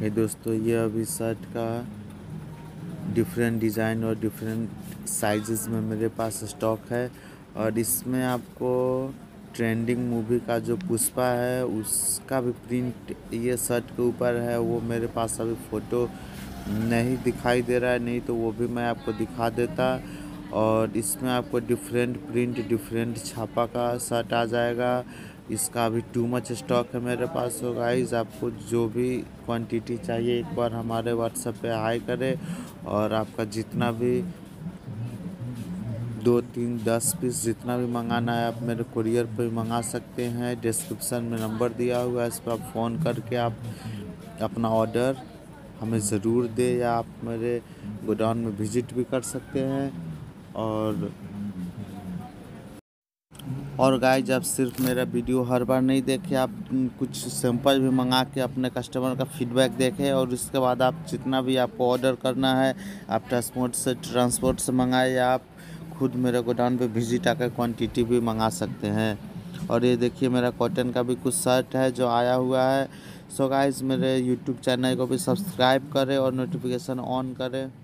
ये दोस्तों ये अभी शर्ट का डिफरेंट डिज़ाइन और डिफरेंट साइजेस में मेरे पास स्टॉक है। और इसमें आपको ट्रेंडिंग मूवी का जो पुष्पा है उसका भी प्रिंट ये शर्ट के ऊपर है। वो मेरे पास अभी फ़ोटो नहीं दिखाई दे रहा है, नहीं तो वो भी मैं आपको दिखा देता। और इसमें आपको डिफरेंट प्रिंट डिफरेंट छापा का शर्ट आ जाएगा। इसका अभी टू मच स्टॉक है मेरे पास। हो गाइस, आपको जो भी क्वांटिटी चाहिए एक बार हमारे व्हाट्सएप पे हाई करें और आपका जितना भी 2 3 10 पीस जितना भी मंगाना है आप मेरे कुरियर पे मंगा सकते हैं। डिस्क्रिप्शन में नंबर दिया हुआ है, इस पर आप फ़ोन करके आप अपना ऑर्डर हमें ज़रूर दें, या आप मेरे गोडाउन में विज़िट भी कर सकते हैं। और गाइस, आप सिर्फ मेरा वीडियो हर बार नहीं देखें, आप कुछ सैंपल भी मंगा के अपने कस्टमर का फीडबैक देखें और इसके बाद आप जितना भी आपको ऑर्डर करना है आप ट्रांसपोर्ट से मंगाए, या आप खुद मेरे गोडाउन पे विजिट आकर क्वांटिटी भी मंगा सकते हैं। और ये देखिए मेरा कॉटन का भी कुछ शर्ट है जो आया हुआ है। सो गाइस, मेरे यूट्यूब चैनल को भी सब्सक्राइब करें और नोटिफिकेशन ऑन करें।